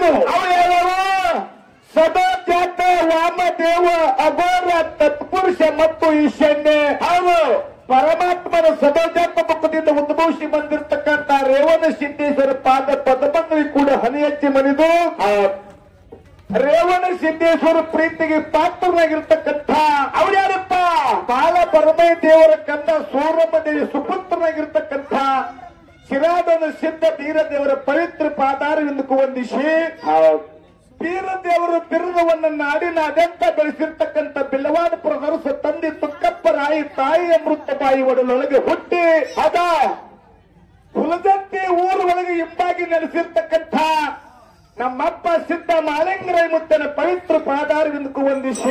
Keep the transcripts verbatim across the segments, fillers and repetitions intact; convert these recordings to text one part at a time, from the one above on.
ಅವ್ರು ಹೇಳೋರು ಸದೋಜಾತ ವಾಮದೇವ ಅಘೋರ ತತ್ಪುರುಷ ಮತ್ತು ಈಶಾನ್ಯ. ಅವರು ಪರಮಾತ್ಮನ ಸದೋಜಾತ ಮುಖದಿಂದ ಉದ್ಭವಿಸಿ ಬಂದಿರತಕ್ಕಂತ ರೇವಣ ಸಿದ್ದೇಶ್ವರ ಪಾದ ಪದಮಂಗಲಿ ಕೂಡ ಹನಿ ಹಚ್ಚಿ ಮನಿದು ರೇವಣ ಸಿದ್ದೇಶ್ವರ ಪ್ರೀತಿಗೆ ಪಾತ್ರನಾಗಿರ್ತಕ್ಕಂಥ ಅವ್ರು ಯಾರಪ್ಪ ಬಾಲ ಪರಮಯ ದೇವರ ಕಂದ ಸೂರಮ್ಮ ದೇವಿ ಸುಪುತ್ರನಾಗಿರ್ತಕ್ಕಂಥ ಶಿರಾದನ ಸಿದ್ಧ ಬೀರ ದೇವರ ಪವಿತ್ರ ಪಾದಾರವಿಂದಕ್ಕೂ ವಂದಿಸಿ ಬೀರ ದೇವರು ಬಿರುದವನ್ನ ನಾಡಿನ ಅದೆಂತ ಬೆಳೆಸಿರ್ತಕ್ಕಂಥ ಬಿಲ್ಲವಾದಪುರ ನರಸ ತಂದೆ ತುಕ್ಕಪ್ಪರಾಯಿ ತಾಯಿ ಅಮೃತ ಬಾಯಿ ಒಡಲೊಳಗೆ ಹುಟ್ಟಿ ಅದ ಹುಲದಂತೆ ಊರ ಒಳಗೆ ಇಂಪಾಗಿ ನೆಲೆಸಿರ್ತಕ್ಕಂಥ ನಮ್ಮಪ್ಪ ಸಿದ್ಧ ಮಾಲಿಂಗರಾಯ ಮುತ್ತನ ಪವಿತ್ರ ಪಾದಾರವಿಂದಕ್ಕೂ ವಂದಿಸಿ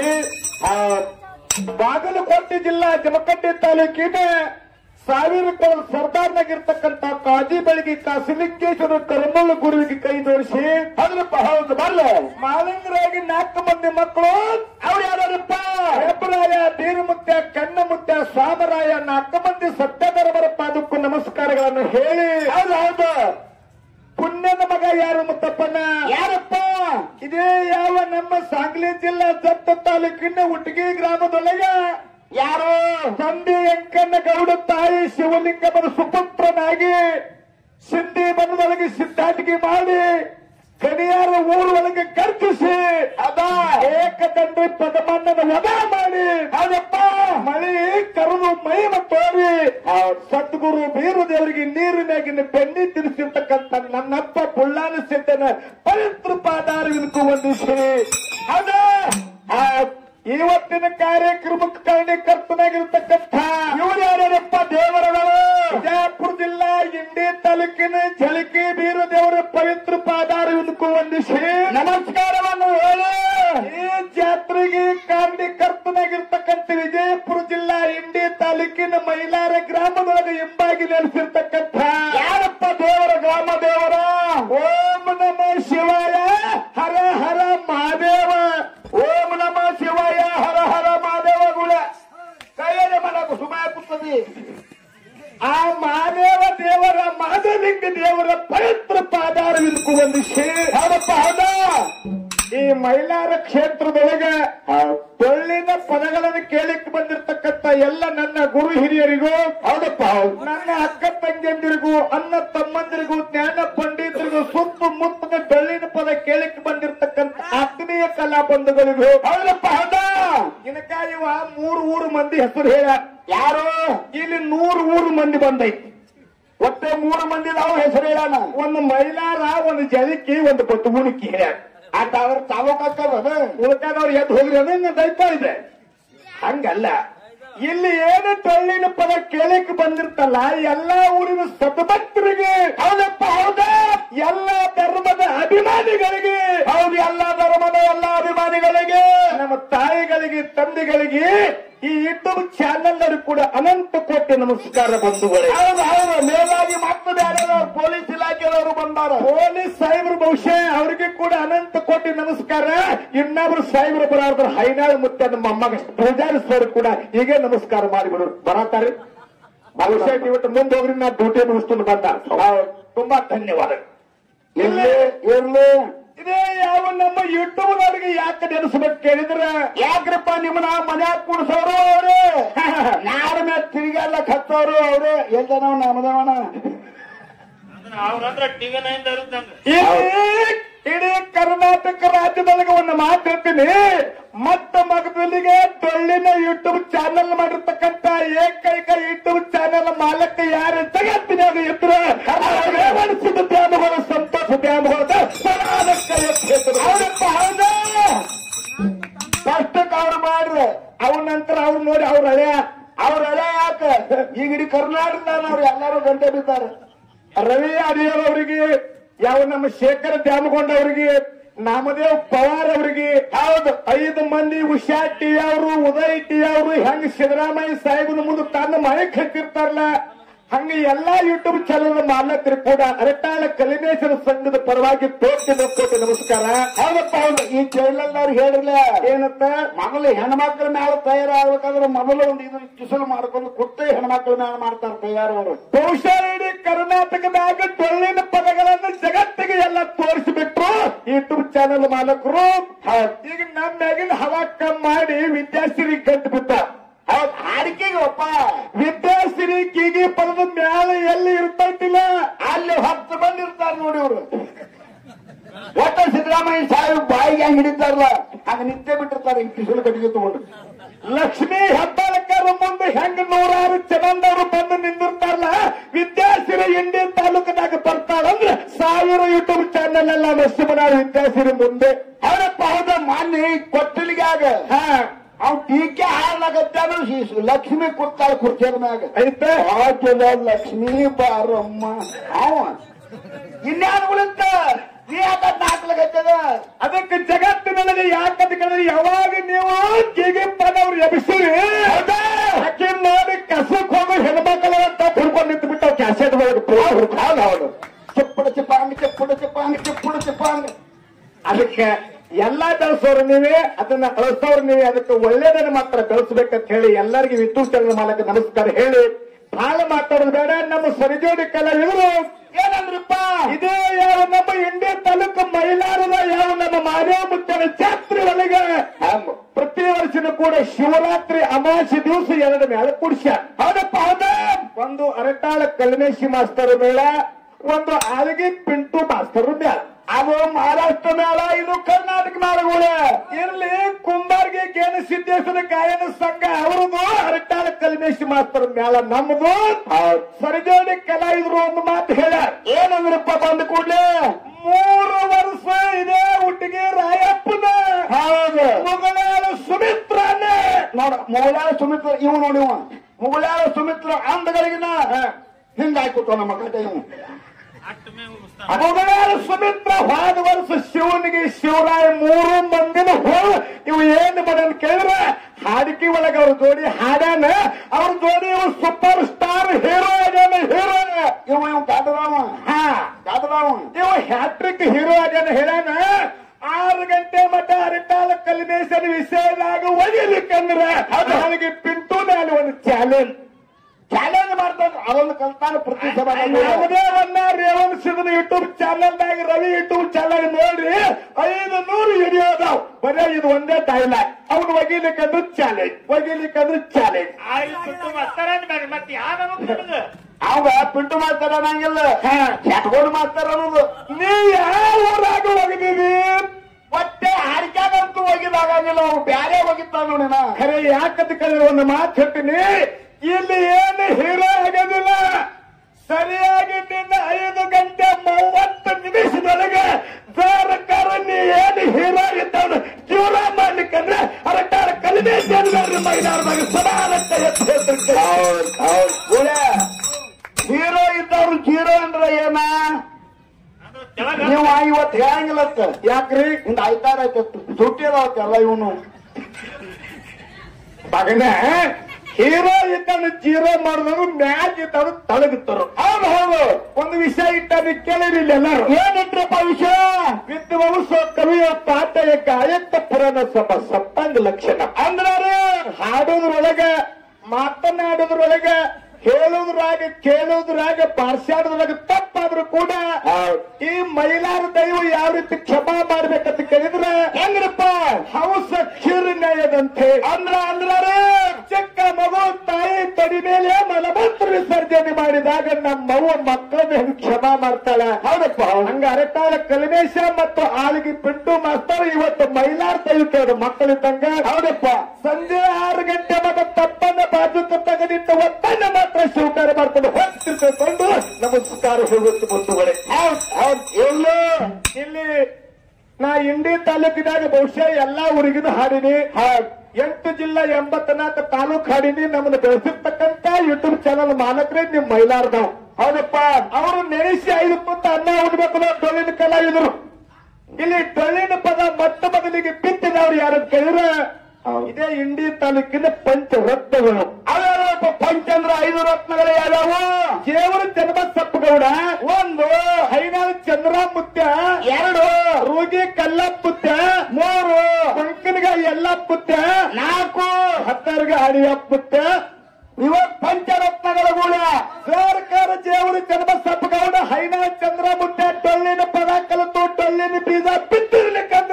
ಬಾಗಲಕೋಟೆ ಜಿಲ್ಲಾ ಜಮಖಂಡಿ ತಾಲೂಕಿನ ಸಾವಿರ ಕಡಲ ಸರ್ದಾರ್ನಾಗಿರ್ತಕ್ಕಂಥ ಕಾಜಿ ಬೆಳಗಿ ಕಾಸಿಲಿಂಗೇಶ್ವರ ಕರಮಳ್ಳ ಗುರುವಿಗೆ ಕೈ ತೋರಿಸಿ ಅದ್ರಪ್ಪ ಹೌದು ಬಲ್ಲ ಮಾಲಿಂಗರಾಗಿ ನಾಲ್ಕು ಮಂದಿ ಮಕ್ಕಳು ಅವ್ರು ಯಾರಪ್ಪ ಹೆಬ್ಬರಾಯ ಬೀರಮುತ್ಯ ಕಣ್ಣಮುತ್ಯ ಸ್ವಾಮರಾಯ ನಾಲ್ಕು ಮಂದಿ ಸತ್ಯಧರ್ಮರ ಪಾದಕ್ಕೂ ನಮಸ್ಕಾರಗಳನ್ನು ಹೇಳಿ ಹೌದು ಹೌದು ಪುಣ್ಯದ ಮಗ ಯಾರು ಮುತ್ತಪ್ಪನ ಯಾರಪ್ಪ ಇದೇ ಯಾವ ನಮ್ಮ ಸಾಂಗ್ಲಿ ಜಿಲ್ಲಾ ಜತ್ತ ತಾಲೂಕಿನ ಉಟಗಿ ಗ್ರಾಮದೊಳಗೆ ಯಾರು ತಂದೆ ವೆಂಕಣ್ಣ ಗೌಡ ತಾಯಿ ಶಿವಲಿಂಗಮ್ಮನ ಸುಪುತ್ರನಾಗಿ ಸಿಂಧಿ ಮನದೊಳಗೆ ಸಿದ್ಧಾಟಿಕೆ ಮಾಡಿ ಗಡಿಯಾರ ಊರೊಳಗೆ ಗರ್ಜಿಸಿ ಅದ ಏಕದಂಡ್ರಿ ಪದಮಣ್ಣನ ವಧ ಮಾಡಿ ಅದಪ್ಪ ಮಳೆ ಕರುದು ಮೈಮ ತೋರಿ ಸದ್ಗುರು ಬೀರದೇವರಿಗೆ ನೀರಿನಾಗಿನ ಬೆಣ್ಣಿ ತಿನ್ನಿಸಿರ್ತಕ್ಕಂಥ ನನ್ನಪ್ಪ ಬುಳ್ಳಾನ ಸಿದ್ದನ ಪವಿತ್ರ ಪಾದಾರವಿಂದಕ್ಕೂ ವಂದಿಸಿ ಅದ ಇವತ್ತಿನ ಕಾರ್ಯಕ್ರಮಕ್ಕೆ ಕಾರಣಕರ್ತನಾಗಿರ್ತಕ್ಕಂಥ ಇವರು ಯಾರ್ಯಾರಪ್ಪ ದೇವರಗಳು ವಿಜಯಪುರ ಜಿಲ್ಲಾ ಇಂಡಿ ತಾಲೂಕಿನ ಝಳಕಿ ಬೀರ ದೇವರ ಪವಿತ್ರ ಪಾದಾರವಿಂದಕ್ಕೂ ವಂದಿಸಿ ನಮಸ್ಕಾರವನ್ನು ಹೇಳಿ ಈ ಜಾತ್ರೆಗೆ ಕಾರಣಕರ್ತನಾಗಿರ್ತಕ್ಕಂಥ ವಿಜಯಪುರ ಜಿಲ್ಲಾ ಇಂಡಿ ತಾಲೂಕಿನ ಮೈಲಾರ ಗ್ರಾಮದೊಳಗೆ ಎಂಬಾಗಿ ನೆಲೆಸಿರ್ತಕ್ಕಂಥ ಯಾರಪ್ಪ ದೇವರ ಗ್ರಾಮ ದೇವರ ಓಂ ನಮ ಶಿವಾಯ ಹರ ಹರ ಮಹಾದೇವ ಓಂ ನಮ ಶಿವಾಯ ಹರ ಹರ ಮಹಾದೇವ ಗುಳ ಕೈಯಲ್ಲಿ ಮಾಡಕು ಸುಮಾಯ ಪುಸ್ತದಿ ಆ ಮಹಾದೇವ ದೇವರ ಮಹಾದೇವಿಂಗ ದೇವರ ಪವಿತ್ರ ಪಾದಾರವಿಂದಕ್ಕೂ ವಂದಿಸಿ ಹೌದಪ್ಪ ಹೌದ ಈ ಮೈಲಾರ ಕ್ಷೇತ್ರದೊಳಗೆ ಟೊಳ್ಳಿನ ಪದಗಳನ್ನು ಕೇಳಿಕ್ ಬಂದಿರತಕ್ಕಂಥ ಎಲ್ಲ ನನ್ನ ಗುರು ಹಿರಿಯರಿಗೂ ಹೌದಪ್ಪ ನನ್ನ ಅಕ್ಕ ತಂಗಿಯಂದಿರಿಗೂ ಅನ್ನ ತಮ್ಮಂದಿರಿಗೂ ಜ್ಞಾನ ಪಂಡಿತರಿಗೂ ಸುತ್ತ ಮುತ್ತದ ಟೊಳ್ಳಿನ ಪದ ಕೇಳಿಕ್ ಬಂದಿರತಕ್ಕಂಥ ಆತ್ಮೀಯ ಕಲಾ ಬಂಧುಗಳಿಗೂ ಹೌದಪ್ಪ ಹೌದಾ ಇನಕ ಇವ ಮೂರು ಊರು ಮಂದಿ ಹೆಸರು ಹೇಳ ಯಾರು ಇಲ್ಲಿ ನೂರು ಊರು ಮಂದಿ ಬಂದೈತಿ ಒಟ್ಟೆ ಮೂರು ಮಂದಿ ನಾವು ಹೆಸರು ಹೇಳೋಣ ಒಂದು ಮೈಲಾರ ಒಂದು ಜಲಿಕಿ ಒಂದು ಬತ್ತುಗುಣಿಕಿ ಹೇಳ ಆಟ ಅವ್ರ ತಾಲೂಕಾಗ್ತದ ಉಳ್ಕಾದವ್ರು ಎದ್ದು ಹೋಗ್ರಿ ಅನ್ನೋ ದೈತಾ ಇದೆ ಹಂಗಲ್ಲ ಇಲ್ಲಿ ಏನು ಟೊಳ್ಳಿನ ಪದ ಕೇಳಕ್ ಬಂದಿರ್ತಲ್ಲ ಎಲ್ಲಾ ಊರಿನ ಸದ್ಭಕ್ತರಿಗೆ ಹೌದಪ್ಪ ಹೌದಾ ಎಲ್ಲಾ ಧರ್ಮದ ಅಭಿಮಾನಿಗಳಿಗೆ ಹೌದು ಎಲ್ಲಾ ಧರ್ಮದ ಎಲ್ಲಾ ಅಭಿಮಾನಿಗಳಿಗೆ ನಮ್ಮ ತಾಯಿಗಳಿಗೆ ತಂದೆಗಳಿಗೆ ಈ ಯೂಟ್ಯೂಬ್ ಚಾನೆಲ್ ಅವರು ಕೂಡ ಅನಂತ ಕೋಟಿ ನಮಸ್ಕಾರ ಬಂಧುಗಳೇ ಹೌದು ಹೌದು ಮೇಲಾಗಿ ಮತ್ತೆ ಯಾರ್ಯಾರು ಪೊಲೀಸ್ ಇಲಾಖೆಯವರು ಬಂದಾರ ಪೊಲೀಸ್ ಸಾಹೇಬರು ಬಹುಶಃ ಅವರಿಗೆ ಕೂಡ ಅನಂತ ಕೋಟಿ ನಮಸ್ಕಾರ ಇನ್ನೊಬ್ರು ಸಾಹೇಬರು ಬರಾರ್ದ್ರ ಹೈನಾಳ್ ಮುತ್ತ ನಮ್ಮ ಅಮ್ಮಗ ಪೂಜಾರಿ ಸರ್ ಕೂಡ ಹೀಗೆ ನಮಸ್ಕಾರ ಮಾಡಿಬಿಡೋರು ಬರತಾರೆ ಬಹುಶಃ ಇವತ್ತು ಮುಂದೆ ಹೋಗ್ರಿ ನಾ ಡ್ಯೂಟಿ ಮುಗಿಸ್ಕೊಂಡು ಬಂದ ತುಂಬಾ ಧನ್ಯವಾದ ಇರ್ಲಿ ಇರ್ಲಿ ಇದೇ ಯಾವ ನಮ್ಮ ಯೂಟ್ಯೂಬ್ನವ್ರಿಗೆ ಯಾಕೆ ನೆನೆಸ್ಬೇಕು ಕೇಳಿದ್ರೆ ಯಾಕ್ರಪ್ಪ ನಿಮ್ಮನ್ನ ಮನ್ಯಾಗ ಕೂಡ್ಸೋರು ಅವ್ರೆ ಯಾರ ಮೇಲೆ ತಿರುಗಾಲ ಹತ್ತವ್ರು ಅವ್ರೆ ಎಲ್ದನವ ನಮ್ಮದವನ ಇಡೀ ಕರ್ನಾಟಕ ರಾಜ್ಯದೊಳಗೆ ಒಂದು ಮಾತು ಹೇಳ್ತೀನಿ ಮತ್ತ ಮಗದಲ್ಲಿಗೆ ಟೊಳ್ಳಿನ ಯೂಟ್ಯೂಬ್ ಚಾನೆಲ್ ಮಾಡಿರ್ತಕ್ಕಂಥ ಏಕೈಕ ಯೂಟ್ಯೂಬ್ ಚಾನೆಲ್ ಮಾಲಕ ಯಾರು ಜಗತ್ತಿನಾಗ ಇದ್ರು ರೇವಣಿಸಿದ ದ್ಯಾಮಗಳು ಸಂತೋಷ ದ್ಯಾಮಗಳು ಹೌದಪ್ಪ ಹೌದ ಫಸ್ಟ್ ಅವ್ರು ಮಾಡ್ರಿ ಅವ್ರ ನಂತರ ಅವ್ರು ನೋಡಿ ಅವ್ರ ಹಳೆಯ ಅವ್ರ ಹಳೆಯ ಯಾಕ ಈಗ ಇಡೀ ಕರ್ನಾಟಕದಾಗ ಅವ್ರು ಎಲ್ಲಾರು ಗಂಟೆ ಬಿದ್ದಾರೆ ರವಿ ಅಡಿಯಲ್ ಅವರಿಗೆ ಯಾವ ನಮ್ಮ ಶೇಖರ ದ್ಯಾಮಗೊಂಡ ಅವರಿಗೆ ನಾಮದೇವ್ ಪವಾರ್ ಅವರಿಗೆ ಹೌದು ಐದು ಮಂದಿ ಉಷಾ ಟಿ ಅವರು ಉದಯ್ ಟಿ ಅವರು ಹೆಂಗ್ ಸಿದ್ದರಾಮಯ್ಯ ಸಾಹೇಬನ ಮುಂದೆ ತನ್ನ ಮನೆಗೆ ಹತ್ತಿರ್ತಾರಲ್ಲ ಹಂಗ ಎಲ್ಲಾ ಯೂಟ್ಯೂಬ್ ಚಾನೆಲ್ ಮಾಲಕರು ಕೂಡ ಅರಟಾಳ ಕಲಿಮೇಶ್ವರ ಸಂಘದ ಪರವಾಗಿ ಕೋಟಿ ಕೋಟಿ ನಮಸ್ಕಾರ ಹೌದಪ್ಪ ಹೌದು ಈ ಚಾನೆಲ್ ಅವ್ರು ಹೇಳಿರ್ಲ ಏನಂತ ಮೊದಲು ಹೆಣ್ಮಕ್ಳ ಮ್ಯಾಲ ತಯಾರಾಗಬೇಕಾದ್ರೆ ಮೊದಲು ಒಂದು ಇದು ಕಿಸಲು ಮಾಡ್ಕೊಂಡು ಕೊಟ್ಟೆ ಹೆಣ್ಮಕ್ಳ ಮ್ಯಾಲ ಮಾಡ್ತಾರ ತಯಾರವರು ಬಹುಶಃ ಇಡೀ ಕರ್ನಾಟಕದಾಗ ಟೊಳ್ಳಿನ ಪದಗಳನ್ನು ಜಗತ್ತಿಗೆ ಎಲ್ಲ ತೋರಿಸಿಬಿಟ್ರು ಈ ಚಾನಲ್ ಮಾಲಕರು ಈಗ ನಮ್ಮ ಮ್ಯಾಗಿನ ಹವಾ ಕಮ್ ಮಾಡಿ ವಿದ್ಯಾಶ್ರೀ ಗಂಟು ಬಿದ್ದ. ಹೌದ್ ಹಾಡಿಕೆಗೆ ಒಪ್ಪ ವಿದ್ಯಾಶ್ರೀ ಕೀಗಿ ಪದದ ಮ್ಯಾಲ ಎಲ್ಲಿ ಇರ್ತೈತಿಲ್ಲ ಅಲ್ಲಿ ಹತ್ತು ಮಂದಿ ಇರ್ತಾರ ನೋಡಿ ಇವ್ರು. ಒಟ್ಟ ಸಿದ್ದರಾಮಯ್ಯ ಸಾಹೇಬ್ ಬಾಯಿಗೆ ಹೆಂಗ್ ಹಿಡಿತಾರಲ್ಲ ಹಂಗ ನಿತ್ಯ ಬಿಟ್ಟಿರ್ತಾರೆ ಹಿಂಗ್ ಕಿಸಲು ಕಟ್ಟಿಗೆ ತಗೊಂಡು. ಲಕ್ಷ್ಮೀ ಹೆಬ್ಬಾಳಕರ ಮುಂದೆ ಹೆಂಗ್ ನೂರಾರು ಚನಂದವರು ಬಂದು ನಿಂದಿರ್ತಾರಲ್ಲ, ವಿದ್ಯಾಶ್ರೀ ಇಂಡಿ ತಾಲೂಕದಾಗ ಬರ್ತಾಳಂದ್ರೆ ಸಾವಿರ ಯೂಟ್ಯೂಬ್ ಚಾನೆಲ್ ಎಲ್ಲ ನರಸಿಂಹನಾಳ ವಿದ್ಯಾಶ್ರೀ ಮುಂದೆ. ಅವರಪ್ಪ ಹೌದ ಮಾನ್ಯ ಕೊಟ್ಟಲಿಗೆ ಆಗ ಹಾ ಅವ್ ಟೀಕೆ ಹಾಳಾಗತ್ತಾನು ಲಕ್ಷ್ಮಿ ಕೂತಾಳ ಕುರ್ಚಿದ ಮ್ಯಾಗ ಐತೆ ಆಚದ ಲಕ್ಷ್ಮೀ ಬಾರಮ್ಮ ಅವ ಇನ್ಯಾರು ಉಳಿತ ನೀ ಯಾಕತ್ ಹಾಕ್ಲಾಗತ್ತದ. ಅದಕ್ಕೆ ಜಗತ್ತಿನೊಳಗೆ ಯಾಕಂದ್ರೆ ಯಾವಾಗ ನೀವು ಗಿಗಿಪ್ಪನವ್ರು ಎಬ್ಸಿರಿ ಅಕ್ಕಿ ನೋಡಿ ಕಸಕ್ ಹೋಗೋ ಹೆಣ್ಮಕ್ಳ ಅಂತ ಹುಡ್ಕೊಂಡು ನಿಂತು ಬಿಟ್ಟು ಕ್ಯಾಸೆಟ್ ಹೌದು ಚಿಪ್ಪುಡ ಚಿಪ್ಪಾಂಗ ಚಿಪ್ಪುಡ ಚಿಪ್ಪಾಂಗ ಚಿಪ್ಪುಡ ಚಿಪ್ಪಾಂಗ. ಅದಕ್ಕೆ ಎಲ್ಲಾ ಬೆಳೆಸೋರು ನೀವೇ, ಅದನ್ನ ಕಳಿಸೋರು ನೀವೇ. ಅದಕ್ಕೆ ಒಳ್ಳೇದನ್ನ ಮಾತ್ರ ಬೆಳೆಸ್ಬೇಕಂತ ಹೇಳಿ ಎಲ್ಲರಿಗೂ ಯೂಟ್ಯೂಬ್ ಚಾನಲ್ ಮಾಡಕ್ಕೆ ನಮಸ್ಕಾರ ಹೇಳಿ ಬಹಳ ಮಾತಾಡೋದು ಬೇಡ. ನಮ್ಮ ಸರಿಜೋಡಿ ಕಲಾವಿದರು ಏನಂದ್ರಪ್ಪ ಇದೇ ಯಾವ ನಮ್ಮ ಇಂಡಿ ತಾಲೂಕು ಮೈಲಾರದ ಯಾವ ನಮ್ಮ ಮಾದೇವ ಮುತ್ತನ ಜಾತ್ರೆ ಒಳಗೆ ಪ್ರತಿ ವರ್ಷನೂ ಕೂಡ ಶಿವರಾತ್ರಿ ಅಮಾವಾಸ್ಯೆ ದಿವಸ ಎರಡು ಮೇಳ ಕುಡಿಸ. ಹೌದಪ್ಪ ಹೌದ. ಒಂದು ಅರಟಾಳ ಕಲ್ಮೇಶಿ ಮಾಸ್ತರ್ ಮೇಳ, ಒಂದು ಆಲಗಿ ಪಿಂಟು ಮಾಸ್ತರ್ ಮೇಳ. ಅದು ಮಹಾರಾಷ್ಟ್ರ ಮೇಳ, ಇದು ಕರ್ನಾಟಕ ಮೇಳಗಳ. ಇರ್ಲಿ ಕುಂಬಾರ್ಗೆ ಗೇನ ಸಿದ್ದೇಶ್ವರ ಗಾಯನ ಸಂಘ ಅವರದು, ಅರಟಾಳ ಕಲ್ಮೇಶಿ ಮಾಸ್ತರ್ ಮೇಳ ನಮ್ಮದು. ಸರಿಜೋಡಿ ಕಲಾವಿದರು ಒಂದು ಮಾತು ಹೇಳ ಏನಂದ್ರಪ್ಪ ಬಂದ ಕೂಡ್ಲೆ ಮೂರು ವರ್ಷ ಇದೇ ಹುಟ್ಟಿಗೆ ರಾಯಪ್ಪನ ಹೌದು ಮುಗಳಾಳ ಸುಮಿತ್ರನೇ ನೋಡ ಮುಗಳಾಳ ಸುಮಿತ್ರ ಇವು ನೋಡಿವ ಮುಗಳಾಳ ಸುಮಿತ್ರ ಅಂದಗಳಿಗಿನ ಹಿಂಗಾಯ್ಕೊಟ್ಟು ನಮ್ಮ ಕತೆ ಇವು. ಮುಗಳಾಳ ಸುಮಿತ್ರ ಹೋದ ವರ್ಷ ಶಿವನಿಗೆ ಶಿವರಾಯ ಮೂರು ಮಂದಿನ ಹೋಲ್ ಇವು ಏನ್ ಮಾಡೋದು ಕೇಳಿದ್ರೆ ಹಾಡಿಕೆ ಒಳಗ ಅವ್ರ ಜೋಡಿ ಹಾಡ್ಯಾನ. ಅವ್ರ ಜೋಡಿ ಇವ್ ಸೂಪರ್ ಸ್ಟಾರ್ ಹೀರೋ ಆಗ್ಯಾನ. ಹೀರೋ ಇವ ಇವ್ ದಾದರಾವ ಹಾ ದಾದರಾವ ಇವ ಹ್ಯಾಟ್ರಿಕ್ ಹೀರೋ ಆಗ್ಯಾನ. ಹೇಳ್ಯಾನ ಆರು ಗಂಟೆ ಮಟ್ಟ ಅರಟಾಳ ಕಲ್ಮೇಶನ ವಿಷಯದಾಗ ಒಗಿಲಿಕ್ಕಂದ್ರೆ ನನಗೆ ಪಿಂಟು ಮೇಲೆ ಒಂದು ಚಾಲೆಂಜ್ ಚಾಲೆಂಜ್ ಮಾಡ್ತಾನ. ಅದೊಂದು ಕಲ್ತಾನ ಪ್ರತಿ ಸಭಾ ಯಾವುದೇ ಒನ್ನ ರೇವಣ್ ಸಿಂಗ್ ಯೂಟ್ಯೂಬ್ ಚಾನಲ್ದಾಗ ರವಿ ಯೂಟ್ಯೂಬ್ ಚಾನಲ್ ನೋಡ್ರಿ ಐದು ನೂರು ವಿಡಿಯೋ ಅದಾವ್. ಬರೇ ಇದು ಒಂದೇ ಡೈಲಾಗ್. ಅವ್ನು ಒಗಿಲಿಕ್ಕಂದ್ರೆ ಚಾಲೆಂಜ್, ಒಗಿಲಿಕ್ಕಂದ್ರೆ ಚಾಲೆಂಜ್. ಮತ್ತೆ ಯಾರು ಅವಾಗ ಪಿಂಟು ಮಾಡ್ತಾರ ನಂಗಿಲ್ಲ ಚಟ್ಕೊಂಡು ಮಾಡ್ತಾರ ಅನ್ನೋದು. ನೀ ಯಾವ ಊರಾಗ ಒಗದೀವಿ ಮತ್ತೆ ಹಾರಿಕಾಗಂತೂ ಒಗಿದಾಗಂಗಿಲ್ಲ. ಅವ್ರು ಬ್ಯಾರೆ ಒಗಿತಾನ ನೋಡಿ ನಾ ಖರೆ ಯಾಕಂತ ಕೇಳಿದ್ರೆ ಒಂದು ಮಾತು ಹೇಳ್ತೀನಿ, ಇಲ್ಲಿ ಏನು ಹೀರೋ ಆಗೋದಿಲ್ಲ. ಸರಿಯಾಗಿ ನಿನ್ನ ಐದು ಗಂಟೆ ಮೂವತ್ತು ನಿಮಿಷದೊಳಗೆ ಸರ್ಕಾರ ನೀ ಏನು ಹೀರೋ ಇದ್ದವನು ಜೀವನ ಮಾಡ್ಲಿಕ್ಕಂದ್ರೆ ಅರಟಾರ ಕಲಿಮೇಶ್ ಮೈದಾನದಾಗ ಸಮಾನತೆ ಹೀರೋ ಇದ್ದವ್ರು ಜೀರೋ ಅಂದ್ರೆ ಏನ ನೀವು ಇವತ್ತು ಹೇಳಂಗಿಲ್ಲತ್ತ. ಯಾಕ್ರಿ ಇಂದ ಆಯ್ತಾರ ಆಯ್ತತ್ತು ಸುಟ್ಟಿದಾವತ್ತೆಲ್ಲ ಇವನು ಮಗನ ಹೀರೋ ಇದ್ದವನು ಜೀರೋ ಮಾಡಿದವರು ಮ್ಯಾಚ್ ಇದ್ದವರು ತಳಗಿತ್ತರು. ಹೌದು ಹೌದು ಒಂದು ವಿಷಯ ಇಟ್ಟಾರ ಕೇಳಿರಿಲ್ಲ ಎಲ್ಲರೂ. ಏನಿಟ್ರಪ್ಪ ವಿಷಯ? ವಿದ್ವಾಂಸ ಕವಿಯ ಪಾಠಯ ಗಾಯಕ ಪುರಾಣ ಸಭ ಸಪ್ತಾಂಗ ಲಕ್ಷಣ ಅಂದ್ರೆ ಹಾಡೋದ್ರೊಳಗ ಮಾತನಾಡೋದ್ರೊಳಗ ಹೇಳೋದ್ರಾಗ ಕೇಳೋದ್ರಾಗ ಪಾರ್ಶ್ಯಾಡೋದ್ರಾಗ ತಪ್ಪಾದ್ರೂ ಕೂಡ ಈ ಮೈಲಾರ ದೈವ ಯಾವ ರೀತಿ ಕ್ಷಮಾ ಮಾಡ್ಬೇಕಂತ ಕೇಳಿದ್ರೆ ಹೆಂಗ್ರಪ್ಪ ಹೌಸ ಕ್ಷೀರ ನ್ಯಾಯದಂತೆ ಅಂದ್ರ ಅಂದ್ರ ಚಿಕ್ಕ ಮಗು ತಾಯಿ ತಡಿ ಮೇಲೆ ಮಲಮೂತ್ರ ವಿಸರ್ಜನೆ ಮಾಡಿದಾಗ ನಮ್ಮವ್ವ ಮಕ್ಕಳನ್ನ ಹೆಂಗ್ ಕ್ಷಮಾ ಮಾಡ್ತಾಳ. ಹೌದಪ್ಪ ಹಂಗ ಅರಟಾಳ ಕಲ್ಮೇಶ ಮತ್ತು ಆಳಿಗೆ ಪಿಂಟು ಮಾಸ್ತರ್ ಇವತ್ತು ಮೈಲಾರ ದೈವಕ್ಕೆ ಮಕ್ಕಳಿದ್ದಂಗ. ಹೌದಪ್ಪ ಸಂಜೆ ಆರು ಗಂಟೆ ಮಗ ತಪ್ಪನ್ನ ಬಾಜುಕ ತೆಗೆದಿಟ್ಟು ಒತ್ತನ್ನ ಮಾತ್ರ ಸ್ವೀಕಾರ ಮಾಡ್ಕೊಂಡು ಹೋಗ್ತಿರ್ಕೊಂಡು ನಮಸ್ಕಾರ ಹೋಗುತ್ತೆ ಮುಂದುವರೆ. ಹೌದ್ ಹೌದ್ ಇಲ್ಲ ಇಲ್ಲಿ ನಾ ಇಂಡಿ ತಾಲೂಕಿನಾಗ ಬಹುಶಃ ಎಲ್ಲಾ ಊರಿಗಿನ ಹಾಡಿನಿ. ಎಂಟು ಜಿಲ್ಲಾ ಎಂಬತ್ನಾಲ್ಕು ತಾಲೂಕ್ ಹಾಡಿನಿ. ನಮ್ಮನ್ನು ಬೆಳೆಸಿರ್ತಕ್ಕಂತ ಯೂಟ್ಯೂಬ್ ಚಾನಲ್ ಮಾಲಕರೇ ನಿಮ್ ಮೈಲಾರ್ದವ್. ಹೌದಪ್ಪ ಅವರು ನೆನೆಸಿ ಐದು ಪುತ್ತ ಅನ್ನ ಉಣ್ಬೇಕು ನಾವು ಡೊಳ್ಳಿನ ಕಲಾವಿದರು. ಇಲ್ಲಿ ಡೊಳ್ಳಿನ ಪದ ಮೊತ್ತ ಮೊದಲಿಗೆ ಬಿತ್ತಿದವ್ರು ಯಾರು ಕೇಳಿದ್ರೆ ಇದೇ ಇಂಡಿ ತಾಲೂಕಿನ ಪಂಚರತ್ನಗಳು. ಅವೇನಪ್ಪ ಪಂಚಂದ್ರ ಐದು ರತ್ನಗಳು ಯಾವ್ಯಾವು? ದೇವರ ಜನ್ಮ ಸಪ್ಪಗೌಡ ಒಂದು, ಹೈನಾಳ ಚಂದ್ರಮುತ್ಯ ಎರಡು, ರೋಗಿ ಕಲ್ಲಪ್ಪುತ್ಯ ಮೂರು, ಕೊಂಕನ್ಗ ಎಲ್ಲಪ್ಪುತ್ಯ ನಾಲ್ಕು, ಹತ್ತರ್ಗ ಅಡಿಯಪ್ಪುತ್ಯ. ಇವತ್ ಪಂಚರತ್ನಗಳ ಕೂಡ ಸರ್ಕಾರ ದೇವರ ಜನ್ಮ ಸಪ್ಪಗೌಡ ಹೈನಾಳ ಚಂದ್ರಮುತ್ಯ ಡೊಳ್ಳಿನ ಪದ ಕಲಿತು ಡೊಳ್ಳಿನ ಬೀಜ ಬಿತ್ತಿರ್ಲಿಕ್ಕೆ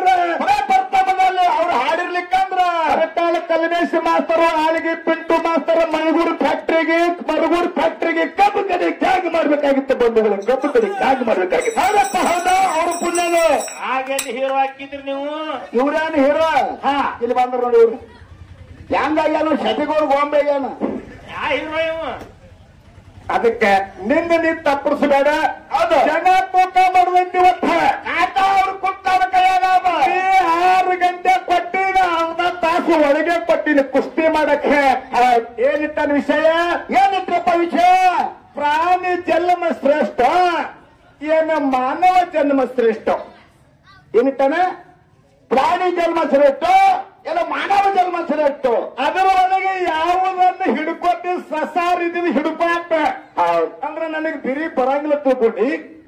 ಮಾಸ್ತರು ಆಳಿಗೆ ಪಿಂಟು ಮಾಸ್ತರ ಮರಗೂರು ಫ್ಯಾಕ್ಟ್ರಿಗೆ ಮರಗೂರು ಫ್ಯಾಕ್ಟ್ರಿಗೆ ಕಬ್ಬು ಕಡೆ ತ್ಯಾಗ ಮಾಡ್ಬೇಕಾಗಿತ್ತು ಬಂಧುಗಳು, ಕಬ್ಬು ಕಡೆ ತ್ಯಾಗ ಮಾಡ್ಬೇಕಾಗಿತ್ತು. ಹೌದಪ್ಪ ಹೌದಾ? ಅವ್ರ ಪುಣ್ಯನು ಹಾಗೆಲ್ಲಿ ಹೀರೋ ಹಾಕಿದ್ರಿ ನೀವು? ಇವ್ರೇನು ಹೀರೋ? ಹಾ, ಇಲ್ಲಿ ಬಂದ್ರು ನೋಡಿ ಇವ್ರು. ಹೆಂಗಾಗ್ಯಾನು ಶಟಿಗೋರು ಗೊಂಬೆಗ್ಯಾನ. ಯಾ ಹೀರೋ ಇವ? ಅದಕ್ಕೆ ನಿನ್ನ ನೀನ್ ತಪ್ಪಿಸಬೇಡ. ಅದು ಜನ ತೂಕ ಮಾಡುವಂತೆ ಇವತ್ತ ಆತ ಅವ್ರು ಕೊಟ್ಟಾರ ಕೈಯಾಗ ಆರು ಗಂಟೆ ಕೊಟ್ಟಿನ ಅರ್ಧ ತಾಸು ಒಳಗೆ ಕೊಟ್ಟಿನ ಕುಸ್ತಿ ಮಾಡಕ್ಕೆ. ಏನಿಟ್ಟನ ವಿಷಯ? ಏನಿಟ್ಟಪ್ಪ ವಿಷಯ? ಪ್ರಾಣಿ ಜನ್ಮ ಶ್ರೇಷ್ಠ ಏನು ಮಾನವ ಜನ್ಮ ಶ್ರೇಷ್ಠ? ಏನಿಟ್ಟನ? ಪ್ರಾಣಿ ಜನ್ಮ ಶ್ರೇಷ್ಠ ಎಲ್ಲ ಮಾನವ ಜನ್ಮ ಶ್ರೇಷ್ಠ. ಅದರ ಒಳಗೆ ಯಾವುದನ್ನು ಹಿಡ್ಕೊಟ್ಟು ಸಸಾರ ಇದ್ದೀವಿ ಹಿಡ್ಪಾಟ ಅಂದ್ರೆ ನನಗೆ ಬಿರಿ ಬರಂಗಿಲ್ಲ ತಿಳ್ಕೊಂಡಿ.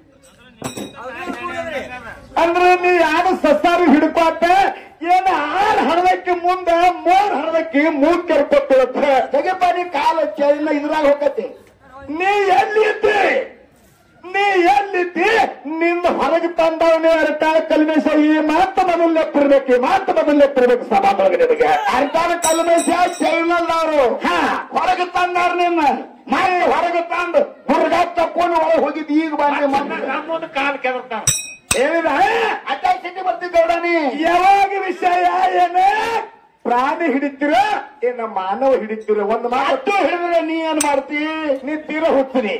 ಅಂದ್ರೆ ನೀ ಯಾವ ಸಸಾರ ಹಿಡ್ಪಾಟ ಏನ ಆರ್ ಹರದಕ್ಕೆ ಮುಂದ ಮೂರ್ ಹರದಕ್ಕೆ ಮೂರ್ ಕೆರ್ಕೊಟ್ಟಿರುತ್ತೆ. ತೆಗೆಪ್ಪ ನೀ ಕಾಲ ಚೈನ ಇದ್ರಾಗ ಹೋಗತ್ತೆ. ನೀ ಎಲ್ಲಿದ್ದಿ? ನೀ ಎಲ್ಲಿದ್ದಿ? ನಿನ್ನ ಹೊರಗೆ ತಂದವನೇ ಅರ್ತಾಳ ಕಲ್ಮೇಶ. ಈ ಮಾತು ಮೊದಲು ಲೆಪ್ಪಿರ್ಬೇಕು, ಈ ಮಾತು ಮೊದಲು ಲೆಪ್ಪಿರ್ಬೇಕು ಸಭಾದೊಳಗೆ ನಿನಗೆ. ಅರ್ತಾಳ ಕಲ್ಮೇಶ ಚೈನಲ್ದವರು ಹಾ ಹೊರಗೆ ತಂದಾರ ನಿನ್ನ ಮಾಡಿ ಹೊರಗೆ ತಂದು ಹುಡುಗ ತಕ್ಕೊಂಡು ಒಳಗೆ ಹೋಗಿದ್ದು. ಈಗ ಬಂದು ನಮ್ಮೊಂದು ಕಾಲ್ ಕೆದರ್ತಾನ. ಏನಿದ ಅಟ್ಟ ಸಿಟಿ ಬರ್ತಿದ್ದವಡ ನೀ ಯಾವಾಗ ವಿಷಯ ಏನ? ಪ್ರಾಣಿ ಹಿಡಿತೀರ ಏನ ಮಾನವ ಹಿಡಿತೀರ? ಒಂದು ಮಾತು ಹೇಳಿದ್ರೆ ನೀ ಏನ್ ಮಾಡ್ತಿ? ನೀ ತೀರ ಹೋಗ್ತೀನಿ.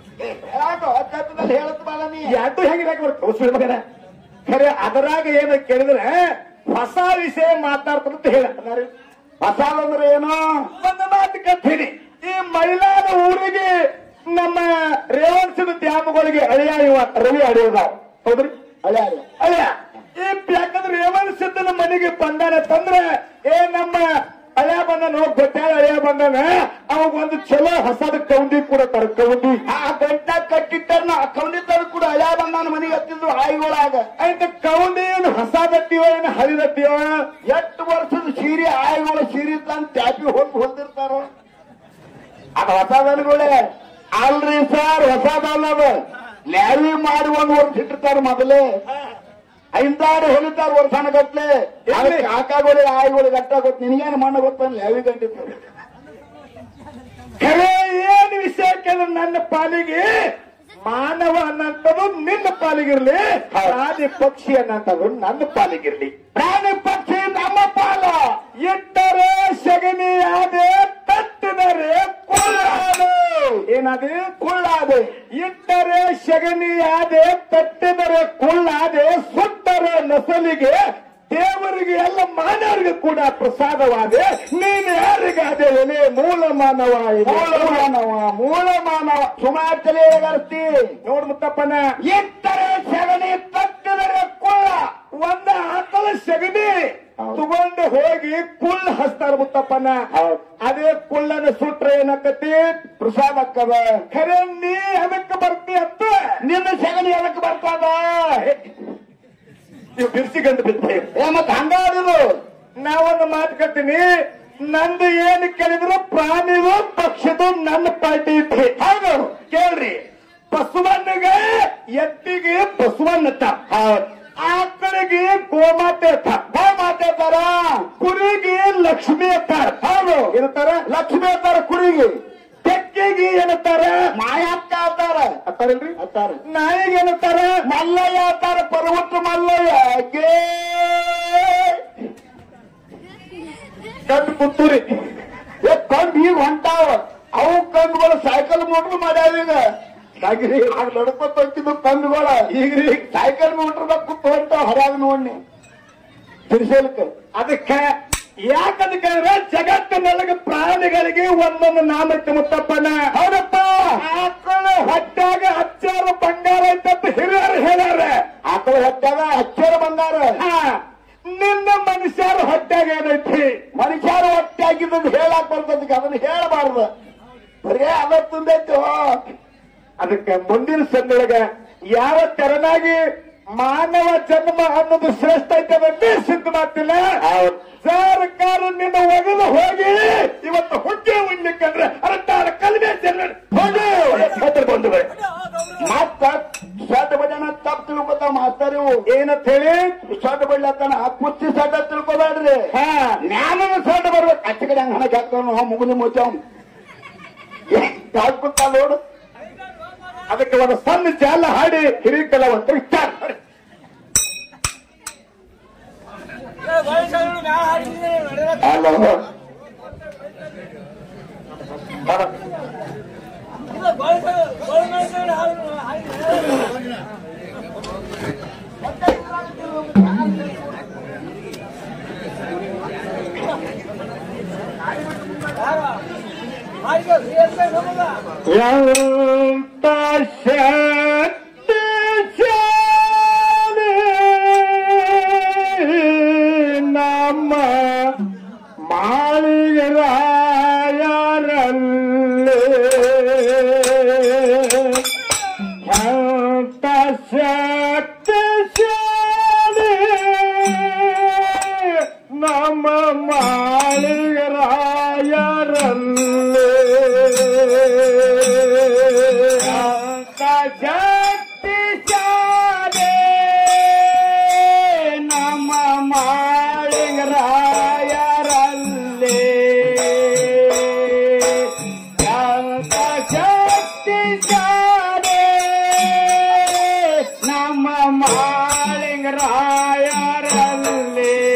ಹೇಳತ್ ಬಾಳ ನೀ ಯಾಟು ಹೆಂಗಿರಾಕ ಬರ್ತದೆ ಮಗನ. ಖರೆ ಅದರಾಗ ಏನ ಕೇಳಿದ್ರೆ ಹೊಸ ವಿಷಯ ಮಾತಾಡ್ತಂತ ಹೇಳ. ಹೊಸ ಅಂದ್ರೆ ಏನು? ಒಂದು ಮಾತು ಕತ್ತೀನಿ. ಈ ಮೈಲಾರ ಊರಿಗೆ ನಮ್ಮ ರೇವಣಸಿದ ದ್ಯಾಮಗಳಿಗೆ ಅಳಿಯ ಇವ ರವಿ ಅಡಿಯೋದಾವ್. ಹೌದ್ರಿ? ಅಳೆ ಅಳಿಯ ಈ ಯಾಕಂದ್ರೆ ರೇವಣಸಿದ್ದನ ಮನೆಗೆ ಬಂದಾನ ತಂದ್ರೆ ಏ ನಮ್ಮ ಹಳೆಯ ಬಂದನ ಗೊತ್ತಾಗ ಹಳೆಯ ಬಂದನ ಅವಾಗ ಒಂದು ಚಲೋ ಹೊಸದ ಕೌಂಡಿ ಕೂಡ ತರ ಕೌಂಡಿ ಆ ಗಂಟ ಕಟ್ಟಿಟ್ಟಾರ ಕೌಂಡಿದ್ದರು ಕೂಡ ಹಳೆಯ ಬಂದಾನ ಮನೆಗೆ ಹತ್ತಿದ್ರು ಆಯ್ಗೊಳಾಗ. ಆಯ್ತು ಕೌಂಡಿ ಏನು ಹೊಸದಟ್ಟಿವ ಏನು ಹರಿದಟ್ಟಿವ? ಎಷ್ಟು ವರ್ಷದ ಸೀರೆ ಆಯ್ಗೊಳ ಸೀರೆ ತಂದು ಟ್ಯಾಪಿ ಹೊಂದು ಹೊಂದಿರ್ತಾರ. ಅದು ಹೊಸದನ್ಗಳೇ ಅಲ್ರಿ ಸರ್, ಹೊಸದಲ್ಲದ ಲ್ಯಾವಿ ಮಾಡಿ ಒಂದು ವರ್ಷ ಇಟ್ಟಿರ್ತಾರ ಮೊದಲೇ. ಐದಾರು ಹೊಲಿತಾರ ವರ್ಷನ ಗಟ್ಲೆ. ಕಾಕಾಗಳಿಗೆ ಆಯ್ಗಳಿಗೆ ಅಟ್ಟ ಗೊತ್ತು. ನಿನಗೇನು ಮಣ್ಣ ಗೊತ್ತ ಲ್ಯಾವಿ ಗಂಟಿತ್ತು. ಖರೆ ಏನ್ ವಿಷಯ ಕೇಳ ನನ್ನ ಪಾಲಿಗೆ ಮಾನವ ಅನ್ನಂತದ್ದು ನಿನ್ನ ಪಾಲಿಗಿರ್ಲಿ, ಪ್ರಾಣಿ ಪಕ್ಷಿ ಅನ್ನಂತದ್ದು ನನ್ನ ಪಾಲಿಗಿರ್ಲಿ. ಪ್ರಾಣಿ ಪಕ್ಷಿ ನಮ್ಮ ಪಾಲ. ಇಟ್ಟರೆ ಸಗಣಿ ಆದೆ ತಟ್ಟಿದರೆ ಕೊಳ್ಳಾದೆ. ಏನಾದೆ? ಕುಳ್ಳಾದೆ. ಇಟ್ಟರೆ ಸಗಣಿ ಆದೆ ತಟ್ಟಿದರೆ ಕುಳ್ಳಾದೆ. ಸುಟ್ಟರೆ ನಸಲಿಗೆ ದೇವರಿಗೆ ಎಲ್ಲ ಮಾನವರಿಗೆ ಕೂಡ ಪ್ರಸಾದವಾದೆ. ನೀನು ಯಾರಿಗಾದೆ ಎಲೆ? ಮೂಲ ಮಾನವ. ಮೂಲ ಮಾನವ ಮೂಲ ಮಾನವ ಸುಮಾರು ತಲೆಗರ್ತಿ ನೋಡ್ ಮುತ್ತಪ್ಪನ. ಇಟ್ಟರೆ ಸಗಣಿ ತಟ್ಟಿದರೆ ಕುಳ್ಳ. ಒಂದ ಆಕಳ ಸಗಣಿ ತಗೊಂಡು ಹೋಗಿ ಕುಳ್ಳ ಹಸ್ತಾರ ಮುತ್ತಪ್ಪನ. ಅದೇ ಕುಳ್ಳನ ಸುಟ್ರೆ ಏನಕ್ಕತಿ? ಪ್ರಸಾದ ಅಕ್ಕದ. ಖರೆ ನೀ ಅದಕ್ಕೆ ಬರ್ತಿ ಅಂತ ನಿನ್ನ ಸಗಣಿ ಅದಕ್ಕೆ ಬರ್ತದ. ನೀವು ಬಿರ್ಸಿಗಂಡು ಬಿಡ್ತೇವೆ. ಏ ಮತ್ ಹಂಗಾಡಿದು ನಾವೊಂದು ಮಾತು ಕಟ್ತೀನಿ. ನಂದು ಏನು ಕೇಳಿದ್ರು ಪ್ರಾಣಿದು ಪಕ್ಷದು ನನ್ನ ಪಾರ್ಟಿ ಇತ್ತು. ಹೌದು ಕೇಳ್ರಿ. ಬಸವಣ್ಣಗೆ ಎತ್ತಿಗೆ ಬಸವಣ್ಣತ, ಆಕಳಿಗೆ ಗೋಮಾತೆ ಅತ್ತ. ಗೋಮಾತೆ ತರ. ಕುರಿಗೆ ಲಕ್ಷ್ಮಿ ಅತ್ತಾರ. ಹೌದು ಏನತ್ತಾರ? ಲಕ್ಷ್ಮಿ ಅಂತಾರ ಕುರಿಗೆ. ತೆಕ್ಕಿಗೆ ಏನತ್ತಾರ? ಮಾಯಕ್ಕ ಅಂತಾರ. ಅತ್ತಾರಲ್ರಿ? ಅಂತಾರ. ನಾಯಿಗೆ ಏನತ್ತಾರ? ಮಲ್ಲಯ್ಯ ಅಂತಾರ. ಪರ್ವತ ಮಲ್ಲಯ್ಯ. ಕಂಡು ಪುತ್ತೂರಿ ಕಂಡು ಈಗ ಹೊಂಟಾವ. ಅವು ಕಂಡುಗಳು ಸೈಕಲ್ ಮೋಟ್ರ್ ಮಾಡ್ಯಾವ. ಈಗ ಆಗ ನಡ್ಕೊತ ಹೋಗ್ತಿದ್ದು ಕಂಡುಗಳ ಈಗ್ರಿ ಸೈಕಲ್ ಮೋಟ್ರ್ ಕೂತ್ ಹೊಂಟಾವ. ಹರ್ಯಾಗ ನೋಡಿ ತಿರ್ಸೇಲ್ಕ. ಅದಕ್ಕೆ ಯಾಕಂದ್ರೆ ಜಗತ್ತಿನೊಳಗೆ ಪ್ರಾಣಿಗಳಿಗೆ ಒಂದೊಂದು ನಾಮಕ್ಕೆ ಮುತ್ತಪ್ಪನ. ಹೌದಪ್ಪ. ಆಕಳ ಹೊಟ್ಟಾಗ ಹಚ್ಚಾರ ಬಂಗಾರ ಐತಂತ ಹಿರಿಯರು ಹೇಳ್ಯಾರ. ಆಕಳ ಹೊಟ್ಟಾಗ ಹಚ್ಚಾರ ಬಂಗಾರ. ನಿನ್ನ ಮನುಷ್ಯರ ಹೊಟ್ಟಾಗ ಏನೈತಿ? ಮನುಷ್ಯರ ಹೊಟ್ಟೆ ಆಗಿದ್ದು ಹೇಳಕ್ ಬರ್ತದಕ್ಕೆ ಅದನ್ನ ಹೇಳಬಾರ್ದು. ಬರೇ ಅದ ತುಂಬೈತು. ಅದಕ್ಕೆ ಮುಂದಿನ ಸಂದೊಳಗೆ ಯಾವ ತೆರನಾಗಿ ಮಾನವ ಜನ್ಮ ಅನ್ನೋದು ಶ್ರೇಷ್ಠ ಐತದಂತೆ ಸಿದ್ಧ ಮಾಡ್ತಿಲ್ಲ. ಸರ್ಕಾರ ನಿನ್ನ ಒಗದು ಹೋಗಿ ಇವತ್ತು ಹುಗ್ಗೆ ಉಣ್ಲಿಕ್ಕಂದ್ರೆ ಅರಟಾರ ಕಲ್ಮೆ ಬಂದು ಮತ್ತ ಸಡ್ ಬಜನ ತಪ್ಪು ತಿಳ್ಕೊತಾವ ಮಾಸ್ತರು. ಏನಂತ ಹೇಳಿ ಸಡ್ಡ ಬಡ್ಲತ್ತಾನ ಕುಸ್ತಿ ಸಡ್ಡ ತಿಳ್ಕೊಬೇಡ್ರಿ ಹಾ ಜ್ಞಾನದ ಸಡ್ಡ ಬರ್ಬೇಕು ಅಚ್ಚ ಕಡೆ ಹಂಗ ಹಣ ಹಾಕ್ತಾವ ಮುಗುದಿ ಮುಚ್ಚಾವ್ ಹಾಕುತ್ತಾ ನೋಡು. ಅದಕ್ಕೆ ಒಂದು ಸಣ್ಣ ಜಾಲ ಹಾಡಿ ಹಿರಿಕಲ್ಲ ಒಂದು ವಿಚಾರ ಹಲೋ ಎಂತ ಶಕ್ತಿ ಶಾಲಿ ನಮ್ಮ ಮಾಳಿಗೆ ರಾಯರಲ್ಲಿ ಎಂತ ಶಕ್ತಿ ಶಾಲಿ ನಮ್ಮ ಮಾಳಿಗೆ ರಾಯರಲ್ಲಿ ಶಕ್ತಿ ಶಾಲೆ ನಮ್ಮ ಮಾಳಿಂಗರಾಯರಲ್ಲಿ ಶಕ್ತಿ ಶಾಲೆ ನಮ್ಮ ಮಾಳಿಂಗರಾಯರಲ್ಲಿ